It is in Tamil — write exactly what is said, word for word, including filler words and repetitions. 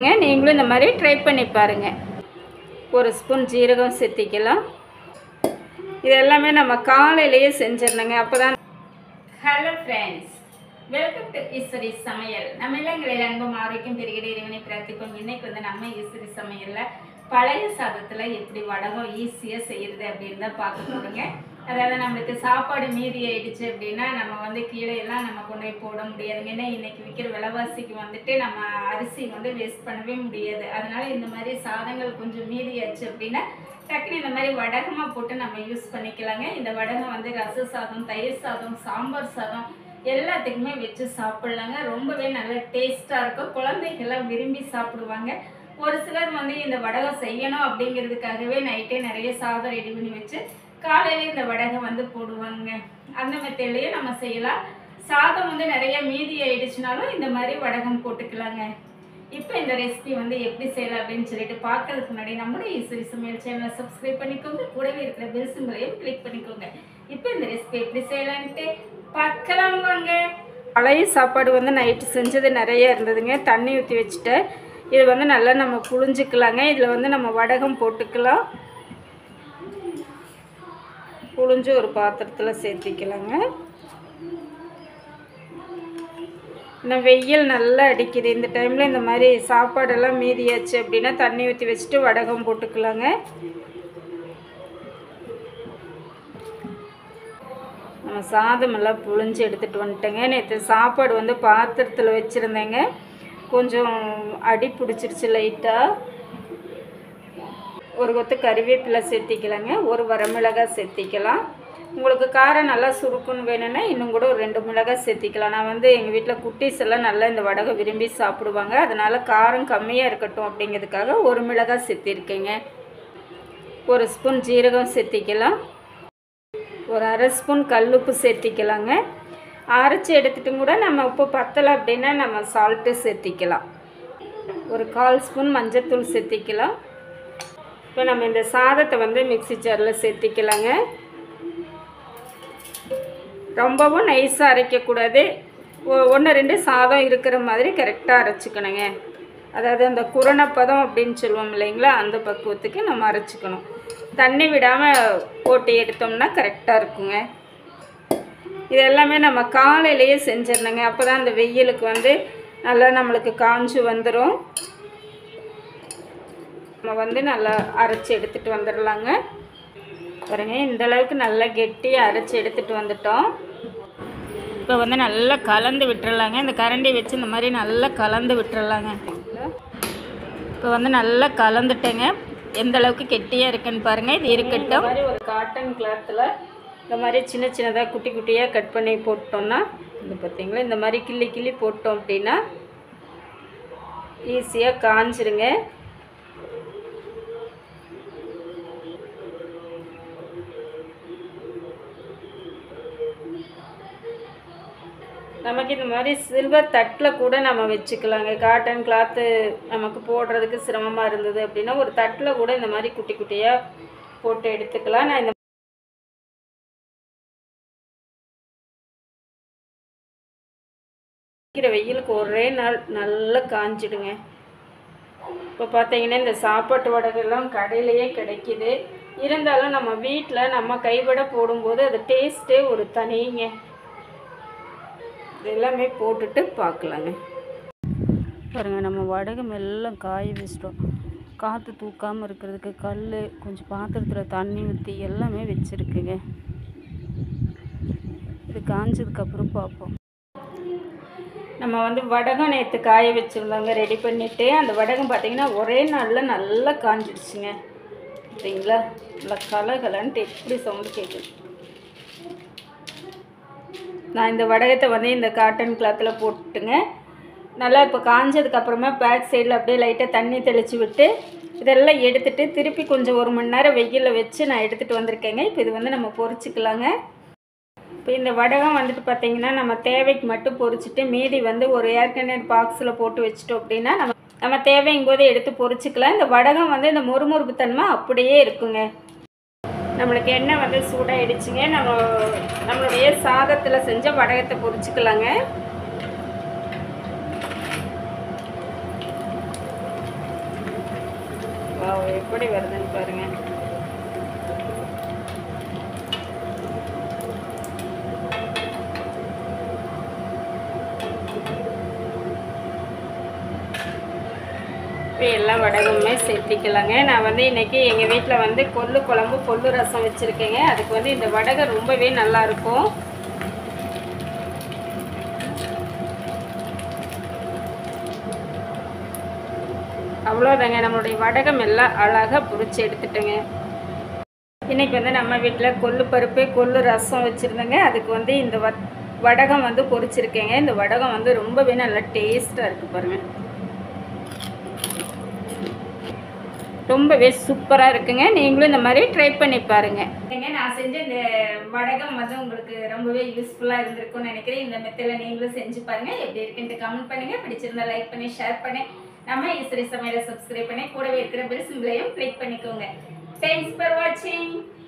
நீங்களும் இந்த மாதிரி ட்ரை பண்ணி பாருங்கள். ஒரு ஸ்பூன் ஜீரகம் சேர்த்திக்கலாம். இது எல்லாமே நம்ம காலையிலேயே செஞ்சிடணுங்க. அப்போ தான். Hello friends, welcome to Eswari சமையல். நம்ம இல்லங்களில் அன்பும் ஆரோக்கியம் பெருகிட இறைவனை பிரார்த்திப்போம். இன்னைக்கு வந்து நம்ம ஈஸ்வரி சமையலில் பழைய சாதத்தில் எப்படி வடகம் ஈஸியாக செய்கிறது அப்படின்னு தான் பார்க்க போகிறோங்க. அதாவது நம்மளுக்கு சாப்பாடு மீதி ஆயிடுச்சு அப்படின்னா நம்ம வந்து கீழே எல்லாம் நம்ம கொண்டு போய் போட முடியாதுங்க. ஏன்னா இன்னைக்கு விற்கிற விலைவாசிக்கு வந்துட்டு நம்ம அரிசி வந்து வேஸ்ட் பண்ணவே முடியாது. அதனால இந்த மாதிரி சாதங்கள் கொஞ்சம் மீதி ஆச்சு அப்படின்னா டக்குனு இந்த மாதிரி வடகமாக போட்டு நம்ம யூஸ் பண்ணிக்கலாங்க. இந்த வடகம் வந்து ரச சாதம், தயிர் சாதம், சாம்பார் சாதம் எல்லாத்துக்குமே வச்சு சாப்பிட்லாங்க. ரொம்பவே நல்ல டேஸ்ட்டாக இருக்கும். குழந்தைகள்லாம் விரும்பி சாப்பிடுவாங்க. ஒரு சிலர் வந்து இந்த வடகம் செய்யணும் அப்படிங்கிறதுக்காகவே நைட்டே நிறைய சாதம் ரெடி பண்ணி வச்சு காலையில இந்த வடகம் வந்து போடுவாங்க. அந்த மெத்தட்லேயே நம்ம செய்யலாம். சாதம் வந்து நிறைய மீதி ஆயிடுச்சுனாலும் இந்த மாதிரி வடகம் போட்டுக்கலாங்க. இப்போ இந்த ரெசிபி வந்து எப்படி செய்யலாம் அப்படின்னு சொல்லிட்டு பார்க்கறதுக்கு முன்னாடி நம்மளுடைய ஈஸ்வரி சமையல் சேனலை சப்ஸ்கிரைப் பண்ணிக்கோங்க. கூடவே இருக்கிற பெல் சிம்பலையும் கிளிக் பண்ணிக்கோங்க. இப்போ இந்த ரெசிபி எப்படி செய்யலான்ட்டு பார்க்கலாம் வாங்க. பழைய சாப்பாடு வந்து நைட்டு செஞ்சது நிறைய இருந்ததுங்க. தண்ணி ஊற்றி வச்சுட்டு இது வந்து நல்லா நம்ம புழிஞ்சிக்கலாங்க. இதில் வந்து நம்ம வடகம் போட்டுக்கலாம். புழிஞ்சு ஒரு பாத்திரத்தில் சேர்த்திக்கலாங்க. இன்னும் வெயில் நல்லா அடிக்குது. இந்த டைமில் இந்த மாதிரி சாப்பாடெல்லாம் மீதியாச்சு அப்படின்னா தண்ணி ஊற்றி வச்சுட்டு வடகம் போட்டுக்கலாங்க. நம்ம சாதமெல்லாம் புழிஞ்சு எடுத்துகிட்டு வந்துட்டேங்க. நேற்று சாப்பாடு வந்து பாத்திரத்தில் வச்சுருந்தேங்க. கொஞ்சம் அடி பிடிச்சிருச்சு லைட்டாக. ஒரு கொத்து கறிவேப்பிலை சேர்த்திக்கலாங்க. ஒரு வரமிளகாய் சேர்த்திக்கலாம். உங்களுக்கு காரம் நல்லா சுருக்குன்னு வேணும்னா இன்னும் கூட ஒரு ரெண்டு மிளகாய் சேர்த்திக்கலாம். நான் வந்து எங்கள் வீட்டில் குட்டீஸ் எல்லாம் நல்லா இந்த வடகம் விரும்பி சாப்பிடுவாங்க. அதனால் காரம் கம்மியாக இருக்கட்டும் அப்படிங்கிறதுக்காக ஒரு மிளகாய் சேர்த்திருக்கேங்க. ஒரு ஸ்பூன் ஜீரகம் சேர்த்திக்கலாம். ஒரு அரை ஸ்பூன் கல்லுப்பு சேர்த்திக்கலாங்க. அரைச்சி எடுத்துட்டும் கூட நம்ம உப்பு பத்தலை அப்படின்னா நம்ம சால்ட்டு சேர்த்திக்கலாம். ஒரு கால் ஸ்பூன் மஞ்சத்தூள் சேர்த்திக்கலாம். இப்போ நம்ம இந்த சாதத்தை வந்து மிக்ஸி ஜாரில் சேர்த்திக்கலாங்க. ரொம்பவும் நைஸாக அரைக்கக்கூடாது. ஒன்று ரெண்டு சாதம் இருக்கிற மாதிரி கரெக்டாக அரைச்சிக்கணுங்க. அதாவது அந்த குரணப்பதம் அப்படின்னு சொல்லுவோம் இல்லைங்களா, அந்த பக்குவத்துக்கு நம்ம அரைச்சிக்கணும். தண்ணி விடாமல் போட்டு எடுத்தோம்னா கரெக்டாக இருக்குங்க. இது எல்லாமே நம்ம காலையிலேயே செஞ்சிடணுங்க. அப்போ தான் அந்த வெயிலுக்கு வந்து நல்லா நம்மளுக்கு காஞ்சு வந்துடும். நம்ம வந்து நல்லா அரைச்சி எடுத்துகிட்டு வந்துடலாங்க. பாருங்க, இந்தளவுக்கு நல்லா கெட்டியாக அரைச்சி எடுத்துகிட்டு வந்துட்டோம். இப்போ வந்து நல்லா கலந்து விட்டுறலாங்க. இந்த கரண்டி வச்சு இந்த மாதிரி நல்லா கலந்து விட்டுறலாங்க. இப்போ வந்து நல்லா கலந்துட்டேங்க. எந்த அளவுக்கு கெட்டியாக இருக்குன்னு பாருங்கள். இது இருக்கட்டும். மாதிரி ஒரு காட்டன் கிளாத்தில் இந்த மாதிரி சின்ன சின்னதாக குட்டி குட்டியாக கட் பண்ணி போட்டோம்னா இது பார்த்திங்களா, இந்த மாதிரி கிள்ளி கிள்ளி போட்டோம் அப்படின்னா ஈஸியாக காஞ்சிருங்க. நமக்கு இந்த மாதிரி சில்வர் தட்டில் கூட நம்ம வச்சுக்கலாங்க. காட்டன் கிளாத்து நமக்கு போடுறதுக்கு சிரமமாக இருந்தது அப்படின்னா ஒரு தட்டில் கூட இந்த மாதிரி குட்டி குட்டியாக போட்டு எடுத்துக்கலாம். நான் இந்த வெயிலுக்கு ஒரே நாள் நல்லா காஞ்சிடுங்க. இப்போ பார்த்தீங்கன்னா இந்த சாப்பாட்டு வடகெல்லாம் கடையிலையே கிடைக்கிது. இருந்தாலும் நம்ம வீட்டில் நம்ம கைவிட போடும்போது அது டேஸ்ட்டே ஒரு தனிங்க. எல்லாமே போட்டுட்டு பார்க்கலாங்க. பாருங்கள், நம்ம வடகம் எல்லாம் காய வச்சிட்டோம். காற்று தூக்காமல் இருக்கிறதுக்கு கல், கொஞ்சம் பாத்திரத்தில் தண்ணி ஊற்றி எல்லாமே வச்சுருக்குங்க. இது காஞ்சதுக்கப்புறம் பார்ப்போம். நம்ம வந்து வடகம் நேற்று காய வச்சுருந்தோங்க, ரெடி பண்ணிவிட்டு. அந்த வடகம் பார்த்திங்கன்னா ஒரே நாளில் நல்லா காஞ்சிடுச்சுங்க. சரிங்களா, நல்லா கலகலன்ட்டு எப்படி சவுண்டு கேட்குது. நான் இந்த வடகத்தை வந்து இந்த காட்டன் கிளாத்தில் போட்டுங்க. நல்லா இப்போ காஞ்சதுக்கப்புறமா பேக் சைடில் அப்படியே லைட்டாக தண்ணி தெளித்து விட்டு இதெல்லாம் எடுத்துகிட்டு திருப்பி கொஞ்சம் ஒரு மணி நேரம் வெயிலில் வச்சு நான் எடுத்துகிட்டு வந்திருக்கேங்க. இப்போ இது வந்து நம்ம பொரிச்சிக்கலாங்க. இப்போ இந்த வடகம் வந்துட்டு பார்த்திங்கன்னா நம்ம தேவைக்கு மட்டும் பொரிச்சிட்டு மீதி வந்து ஒரு ஏர்கனெட் பாக்ஸில் போட்டு வச்சிட்டோம் அப்படின்னா நம்ம நம்ம தேவைங்கும் போது எடுத்து பொரிச்சிக்கலாம். இந்த வடகம் வந்து இந்த மொறுமொறுப்பு தன்மை அப்படியே இருக்குங்க. நம்மளுக்கு எண்ணெய் வந்து சூடாகிடுச்சுங்க. நம்ம நம்மளுடைய சாதத்தில் செஞ்ச வடகத்தை பொரிச்சிக்கலாங்க. வாவ், எப்படி வருதுன்னு பாருங்க. இப்போ எல்லா வடகமுமே சேர்த்திக்கலாங்க. நான் வந்து இன்றைக்கி எங்கள் வீட்டில் வந்து கொள்ளு குழம்பு கொள்ளு ரசம் வச்சுருக்கேங்க. அதுக்கு வந்து இந்த வடகை ரொம்பவே நல்லாயிருக்கும். அவ்வளோதாங்க, நம்மளுடைய வடகம் எல்லாம் அழகாக பொரிச்சு எடுத்துட்டேங்க. இன்றைக்கி வந்து நம்ம வீட்டில் கொள்ளு பருப்பு கொள்ளு ரசம் வச்சுருந்தேங்க. அதுக்கு வந்து இந்த வ வடகம் வந்து பொரிச்சிருக்கேங்க. இந்த வடகம் வந்து ரொம்பவே நல்லா டேஸ்ட்டாக இருக்குது பாருங்கள். ரொம்பவே சூப்பராக இருக்குங்க. நீங்களும் இந்த மாதிரி ட்ரை பண்ணி பாருங்கள். ஏங்க, நான் செஞ்ச இந்த வடகம் வந்து உங்களுக்கு ரொம்பவே யூஸ்ஃபுல்லாக இருந்திருக்கும்னு நினைக்கிறேன். இந்த மெத்தடில் நீங்களும் செஞ்சு பாருங்கள். எப்படி இருக்குன்ட்டு கமெண்ட் பண்ணுங்கள். பிடிச்சிருந்தா லைக் பண்ணி ஷேர் பண்ணி நம்ம ஈஸ்வரி சமையலை சப்ஸ்கிரைப் பண்ணி கூடவே இருக்கிற பெல் சிம்பிளையும் கிளிக் பண்ணிக்கோங்க. தேங்க்ஸ் ஃபார் வாட்சிங்.